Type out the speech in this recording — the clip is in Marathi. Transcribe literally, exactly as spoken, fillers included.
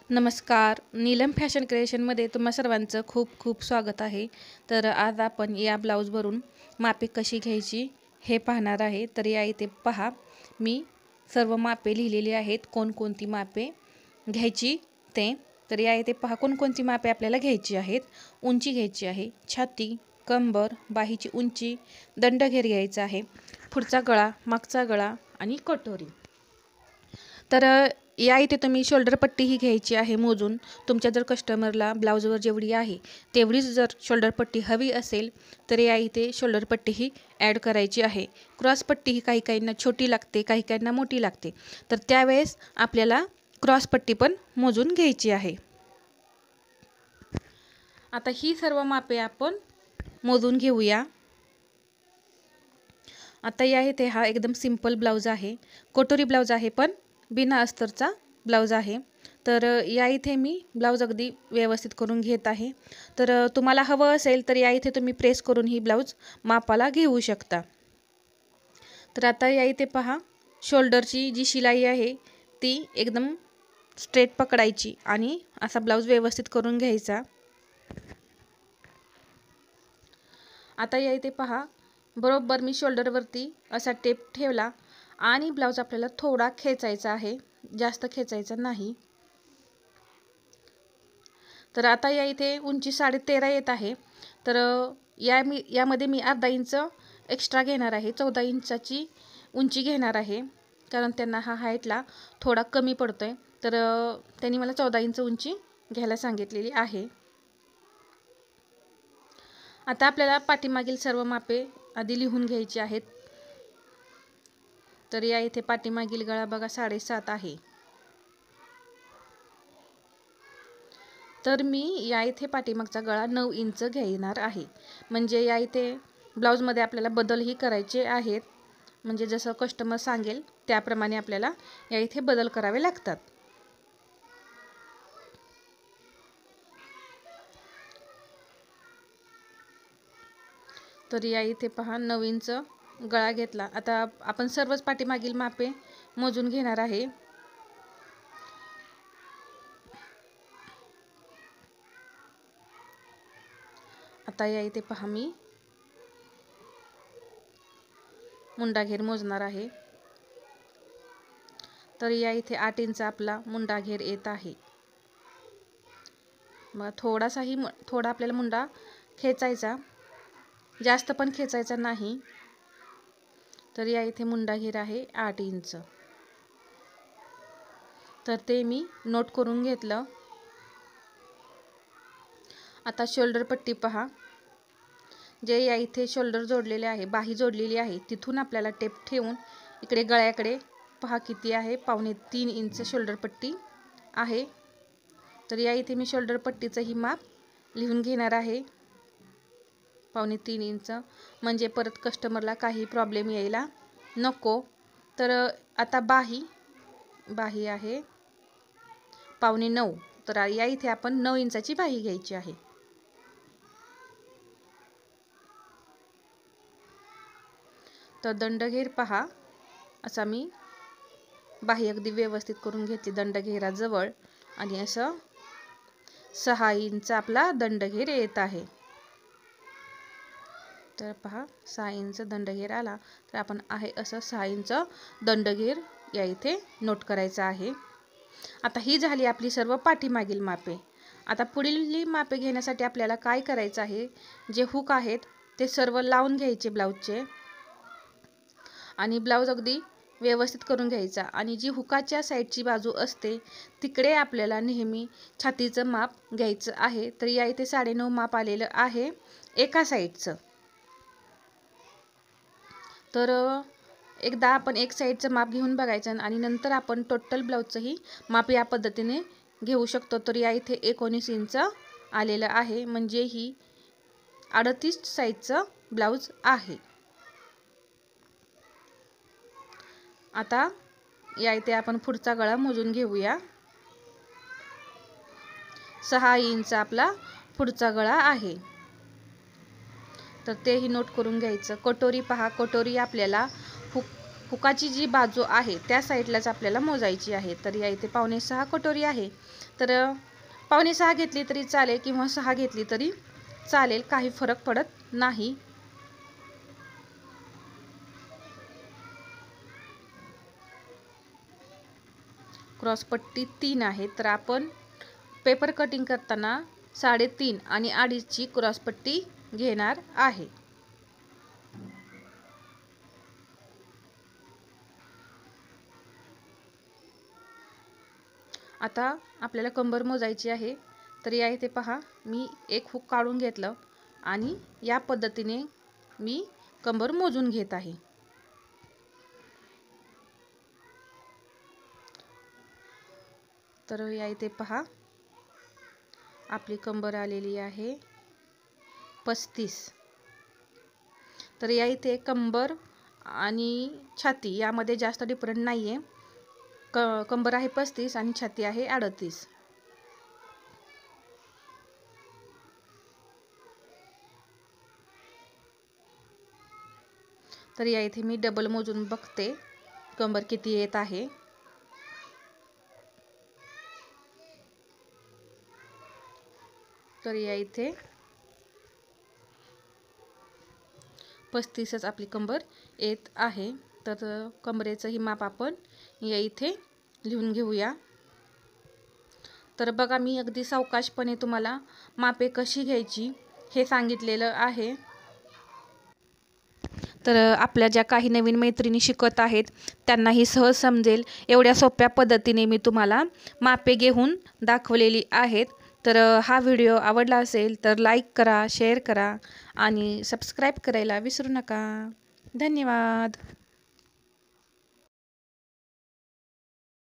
नमस्कार, नीलम फॅशन क्रिएशनमध्ये तुम्हा सर्वांचं खूप खूप स्वागत आहे. तर आज आपण या ब्लाऊजवरून मापे कशी घ्यायची हे पाहणार आहे. तर या इथे पहा, मी सर्व मापे लिहिलेली आहेत, कोणकोणती मापे घ्यायची ते. तर या इथे पहा, कोणकोणती मापे आपल्याला घ्यायची आहेत. उंची घ्यायची आहे, छाती, कंबर, बाहीची उंची, दंडघेर घ्यायचा आहे, पुढचा गळा, मागचा गळा आणि कटोरी. तर या इथे तुम्ही शोल्डर पट्टी ही घ्यायची आहे मोजून. तुमच्या जर कस्टमरला ब्लाऊजवर जेवढी आहे तेवढीच जर शोल्डर पट्टी हवी असेल तर या इथे शोल्डर पट्टी ही ॲड करायची आहे. क्रॉस पट्टी ही काही काहींना छोटी लागते, काही काहींना मोठी लागते. तर त्यावेळेस आपल्याला क्रॉस पट्टी पण मोजून घ्यायची आहे. आता ही सर्व मापे आपण मोजून घेऊया. आता या इथे हा एकदम सिंपल ब्लाऊज आहे, कटोरी ब्लाऊज आहे, पण बिना अस्तरचा ब्लाऊज आहे. तर या इथे मी ब्लाऊज अगदी व्यवस्थित करून घेत आहे. तर तुम्हाला हवं असेल तर या इथे तुम्ही प्रेस करून ही ब्लाऊज मापाला घेऊ शकता. तर आता या इथे पहा, शोल्डरची जी शिलाई आहे ती एकदम स्ट्रेट पकडायची आणि असा ब्लाऊज व्यवस्थित करून घ्यायचा. आता या इथे पहा, बरोबर मी शोल्डरवरती असा टेप ठेवला आणि ब्लाऊज आपल्याला थोडा खेचायचा आहे, जास्त खेचायचा नाही. तर आता या इथे उंची साडे तेरा येत आहे. तर या मी यामध्ये मी अर्धा इंच एक्स्ट्रा घेणार आहे, चौदा इंचाची उंची घेणार आहे, कारण त्यांना हा हाईटला थोडा कमी पडतोय. तर त्यांनी मला चौदा इंच उंची घ्यायला सांगितलेली आहे. आता आपल्याला पाठीमागील सर्व मापे आधी लिहून घ्यायची आहेत. तर या इथे पाठीमागील गळा बघा साडेसात आहे. तर मी या इथे पाठीमागचा गळा नऊ इंच घेणार आहे. म्हणजे या इथे ब्लाऊजमध्ये आपल्याला बदलही करायचे आहेत. म्हणजे जसं कस्टमर सांगेल त्याप्रमाणे आपल्याला या इथे बदल करावे लागतात. तर या इथे पहा, नऊ इंच गळा घेतला. आता आपण सर्वच पाठीमागील मापे मोजून घेणार आहे. आता या इथे पहा, मी मुंडा घेर मोजणार आहे. तर या इथे आठ इंच आपला मुंडा घेर येत आहे. मग थोडासाही थोडा आपल्याला मुंडा खेचायचा, जास्त पण खेचायचा नाही. तर या इथे मुंडा घेर आहे आठ इंच. तर ते मी नोट करून घेतलं. आता शोल्डर पट्टी पहा, जे या इथे शोल्डर जोडलेले आहे, बाही जोडलेली आहे, तिथून आपल्याला टेप ठेवून इकडे गळ्याकडे पहा किती आहे, पावणे तीन इंच शोल्डर पट्टी आहे. तर या इथे मी शोल्डर पट्टीचं ही माप लिहून घेणार आहे, पावणे तीन इंच, म्हणजे परत कस्टमरला काही प्रॉब्लेम यायला नको. तर आता बाही बाही आहे पावणे नऊ. तर या इथे आपण नऊ इंचाची बाही घ्यायची आहे. तर दंडघेर पहा, असा मी बाही अगदी व्यवस्थित करून घेतली दंडघेराजवळ आणि असं सहा इंच आपला दंडघेर येत आहे. तर पहा, सहा इंच दंडघेर आला. तर आपण आहे असं सहा इंच दंडघेर या इथे नोट करायचा आहे. आता ही झाली आपली सर्व पाठीमागील मापे. आता पुढील मापे घेण्यासाठी आपल्याला काय करायचं आहे, जे हुक आहेत ते सर्व लावून घ्यायचे ब्लाऊजचे आणि ब्लाऊज अगदी व्यवस्थित करून घ्यायचा. आणि जी हुकाच्या साईडची बाजू असते तिकडे आपल्याला नेहमी छातीचं माप घ्यायचं आहे. तर या इथे साडेनऊ माप आलेलं आहे एका साईडचं. तर एकदा आपण एक साईडचं माप घेऊन बघायचं आणि नंतर आपण टोटल ब्लाऊजचंही माप या पद्धतीने घेऊ शकतो. तर या इथे एकोणीस इंच आलेलं आहे, म्हणजे ही अडतीस साईजचं ब्लाऊज आहे. आता या इथे आपण पुढचा गळा मोजून घेऊया. सहा इंच आपला पुढचा गळा आहे. तर तेही नोट करून घ्यायचं. कटोरी पहा, कटोरी आपल्याला हुक हुकाची जी बाजू आहे त्या साईडलाच आपल्याला मोजायची आहे। तर या इथे पावणे सहा कटोरी आहे, तर पावणे सहा घेतली तरी चालेल किंवा सहा घेतली तरी चालेल, काही फरक पडत नाही। क्रॉसपट्टी तीन आहे, तर आपण पेपर कटिंग करताना साडेतीन आणि अडीचची क्रॉसपट्टी घेणार आहे। आता आपल्याला कंबर मोजायची आहे, तर या इथे पहा मी एक हुक काढून घेतलं आणि या पद्धतीने मी कंबर मोजून घेत आहे। तर या इथे पहा आपली कंबर आलेली आहे पस्तीस। तर या इथे कंबर आणि छाती यामध्ये जास्त डिफरंट नाही आहे। क कंबर आहे पस्तीस आणि छाती आहे अडतीस। तर या इथे मी डबल मोजून बघते कंबर किती येत आहे। तर या इथे पस्तीसच आपली कंबर येत आहे। तर कमरेचं ही माप आपण या इथे लिहून घेऊया। तर बघा मी अगदी सावकाशपणे तुम्हाला मापे कशी घ्यायची हे सांगितलेलं आहे। तर आपल्या ज्या काही नवीन मैत्रिणी शिकत आहेत त्यांनाही सहज समजेल एवढ्या सोप्या पद्धतीने मी तुम्हाला मापे घेऊन दाखवलेली आहेत। तर हा व्हिडिओ आवडला असेल तर लाईक करा, शेअर करा आणि सबस्क्राईब करायला विसरू नका। धन्यवाद।